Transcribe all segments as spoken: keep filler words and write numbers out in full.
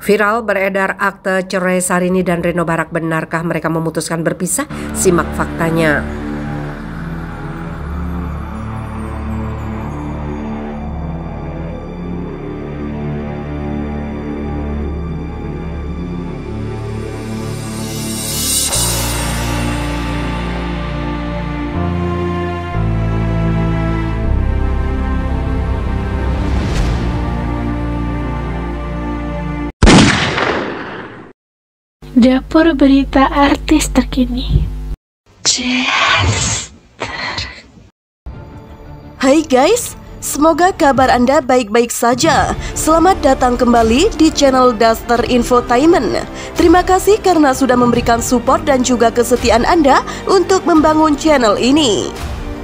Viral beredar akte cerai Syahrini dan Reno Barak. Benarkah mereka memutuskan berpisah? Simak faktanya. Dapur berita artis terkini. Hai guys, semoga kabar Anda baik-baik saja. Selamat datang kembali di channel Daster Infotainment. Terima kasih karena sudah memberikan support dan juga kesetiaan Anda untuk membangun channel ini.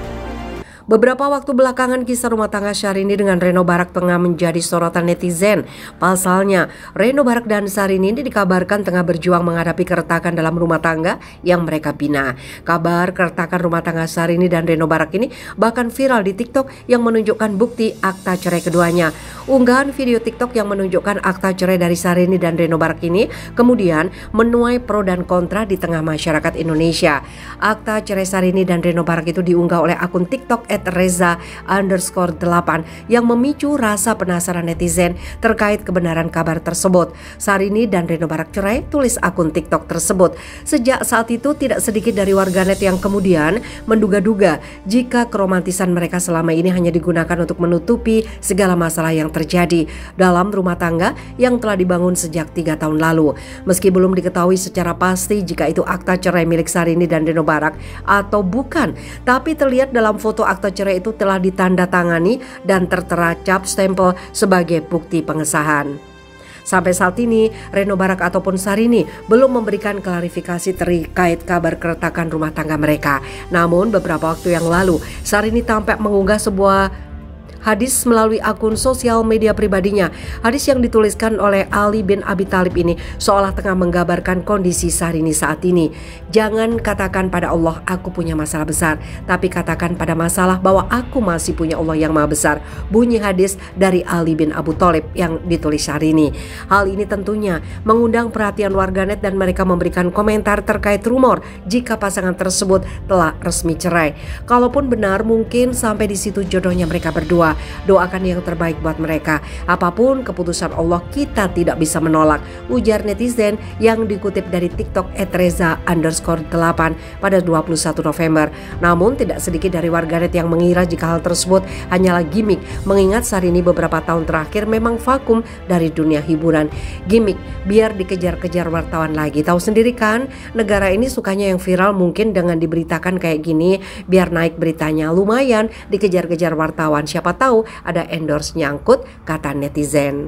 Beberapa waktu belakangan kisah rumah tangga Syahrini dengan Reno Barak tengah menjadi sorotan netizen. Pasalnya, Reno Barak dan Syahrini ini dikabarkan tengah berjuang menghadapi keretakan dalam rumah tangga yang mereka bina. Kabar keretakan rumah tangga Syahrini dan Reno Barak ini bahkan viral di TikTok yang menunjukkan bukti akta cerai keduanya. Unggahan video TikTok yang menunjukkan akta cerai dari Syahrini dan Reno Barak ini kemudian menuai pro dan kontra di tengah masyarakat Indonesia. Akta cerai Syahrini dan Reno Barak itu diunggah oleh akun TikTok et reza underscore delapan yang memicu rasa penasaran netizen terkait kebenaran kabar tersebut. Syahrini dan Reno Barak cerai, tulis akun TikTok tersebut. Sejak saat itu tidak sedikit dari warganet yang kemudian menduga-duga jika keromantisan mereka selama ini hanya digunakan untuk menutupi segala masalah yang terjadi dalam rumah tangga yang telah dibangun sejak tiga tahun lalu. Meski belum diketahui secara pasti jika itu akta cerai milik Syahrini dan Reno Barak atau bukan, tapi terlihat dalam foto akta cerai itu telah ditandatangani dan tertera cap stempel sebagai bukti pengesahan. Sampai saat ini, Reno Barak ataupun Syahrini belum memberikan klarifikasi terkait kabar keretakan rumah tangga mereka. Namun beberapa waktu yang lalu, Syahrini tampak mengunggah sebuah hadis melalui akun sosial media pribadinya. Hadis yang dituliskan oleh Ali bin Abi Thalib ini seolah tengah menggambarkan kondisi Syahrini saat ini. Jangan katakan pada Allah aku punya masalah besar, tapi katakan pada masalah bahwa aku masih punya Allah yang maha besar. Bunyi hadis dari Ali bin Abu Thalib yang ditulis Syahrini. Hal ini tentunya mengundang perhatian warganet dan mereka memberikan komentar terkait rumor jika pasangan tersebut telah resmi cerai. Kalaupun benar, mungkin sampai di situ jodohnya mereka berdua. Doakan yang terbaik buat mereka. Apapun keputusan Allah, kita tidak bisa menolak, ujar netizen yang dikutip dari TikTok et reza underscore delapan pada dua puluh satu November. Namun tidak sedikit dari warganet yang mengira jika hal tersebut hanyalah gimmick, mengingat Syahrini beberapa tahun terakhir memang vakum dari dunia hiburan. Gimmick biar dikejar-kejar wartawan lagi. Tahu sendiri kan, negara ini sukanya yang viral, mungkin dengan diberitakan kayak gini biar naik beritanya, lumayan dikejar-kejar wartawan. Siapa tahu ada endorse nyangkut, kata netizen.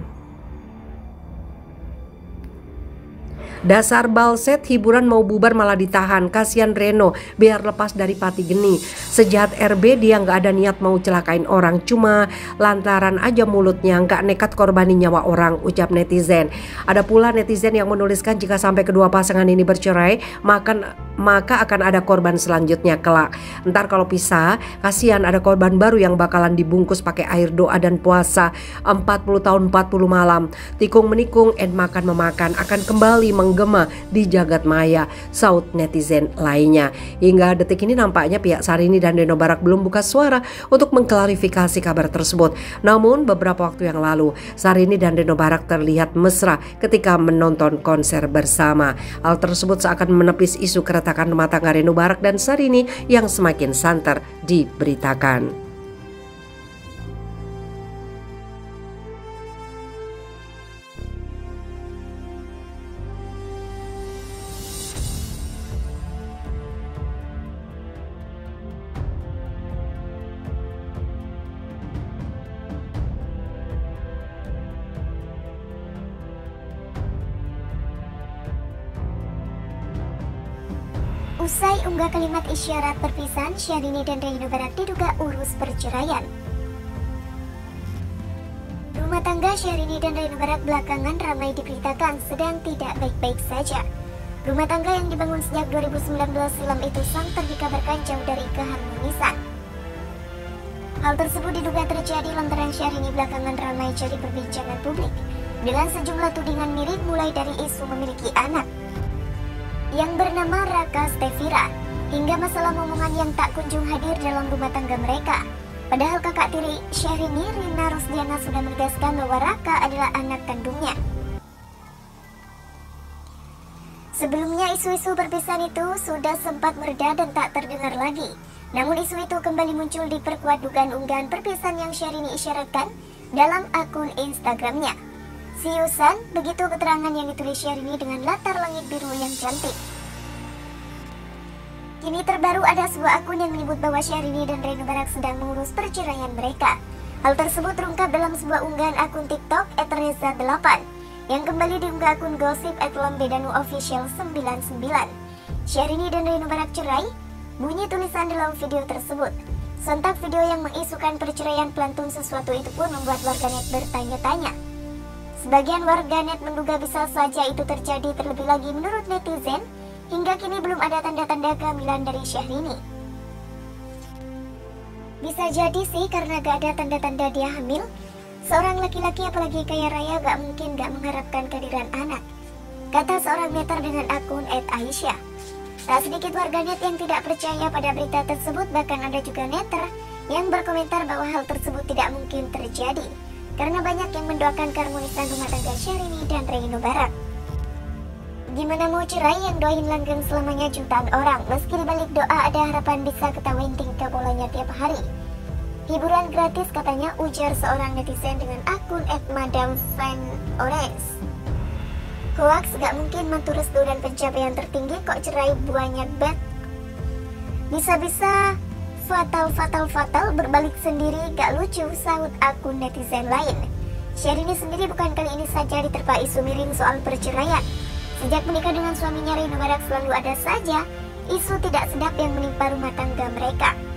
Dasar balset, hiburan mau bubar malah ditahan. Kasihan Reno, biar lepas dari pati geni. Sejahat R B, dia nggak ada niat mau celakain orang, cuma lantaran aja mulutnya nggak nekat korbani nyawa orang, ucap netizen. Ada pula netizen yang menuliskan jika sampai kedua pasangan ini bercerai, maka maka akan ada korban selanjutnya kelak. Ntar kalau pisah, kasihan ada korban baru yang bakalan dibungkus pakai air doa dan puasa empat puluh tahun empat puluh malam. Tikung menikung and makan memakan akan kembali menggema di jagat maya, saut netizen lainnya. Hingga detik ini nampaknya pihak Syahrini dan Reno Barak belum buka suara untuk mengklarifikasi kabar tersebut. Namun beberapa waktu yang lalu, Syahrini dan Reno Barak terlihat mesra ketika menonton konser bersama. Hal tersebut seakan menepis isu keretakan rumah tangga Reno Barak dan Syahrini yang semakin santer diberitakan. Usai unggah kalimat isyarat perpisahan, Syahrini dan Reno Barak diduga urus perceraian. Rumah tangga Syahrini dan Reno Barak belakangan ramai diberitakan sedang tidak baik-baik saja. Rumah tangga yang dibangun sejak dua ribu sembilan belas silam itu santer dikabarkan jauh dari keharmonisan. Hal tersebut diduga terjadi lantaran Syahrini belakangan ramai jadi perbincangan publik. dengan sejumlah tudingan miring mulai dari isu memiliki anak yang bernama Raka Stefira hingga masalah momongan yang tak kunjung hadir dalam rumah tangga mereka. Padahal kakak tiri Syahrini, Rina Rosdiana, sudah menegaskan bahwa Raka adalah anak kandungnya. Sebelumnya isu-isu perpisahan itu sudah sempat mereda dan tak terdengar lagi. Namun isu itu kembali muncul diperkuat dugaan unggahan perpisahan yang Syahrini isyaratkan dalam akun Instagramnya. Siusan, begitu keterangan yang ditulis Syahrini dengan latar langit biru yang cantik. Kini terbaru ada sebuah akun yang menyebut bahwa Syahrini dan Reno Barak sedang mengurus perceraian mereka. Hal tersebut terungkap dalam sebuah unggahan akun TikTok et reza delapan yang kembali diunggah akun gosip et lambedanu official sembilan puluh sembilan. Syahrini dan Reno Barak cerai, bunyi tulisan dalam video tersebut. Sontak video yang mengisukan perceraian pelantun sesuatu itu pun membuat warganet bertanya-tanya. Sebagian warganet menduga bisa saja itu terjadi, terlebih lagi menurut netizen, hingga kini belum ada tanda-tanda kehamilan dari Syahrini. Bisa jadi sih karena gak ada tanda-tanda dia hamil. Seorang laki-laki apalagi kaya raya gak mungkin gak mengharapkan kehadiran anak, kata seorang netter dengan akun et aisyah. Tak sedikit warganet yang tidak percaya pada berita tersebut, bahkan ada juga netter yang berkomentar bahwa hal tersebut tidak mungkin terjadi karena banyak yang mendoakan keharmonisan rumah tangga Syahrini dan Reno Barak. Gimana mau cerai yang doain langgeng selamanya jutaan orang? Meski dibalik doa ada harapan bisa ketawain tingkah bolanya tiap hari. Hiburan gratis katanya, ujar seorang netizen dengan akun et madam fan orange. Hoax, gak mungkin mantu restu dan pencapaian tertinggi kok cerai, buahnya bet. Bisa-bisa fatal fatal fatal berbalik sendiri, gak lucu, sahut akun netizen lain. Syahrini sendiri bukan kali ini saja diterpa isu miring soal perceraian. Sejak menikah dengan suaminya Reno Barak selalu ada saja isu tidak sedap yang menimpa rumah tangga mereka.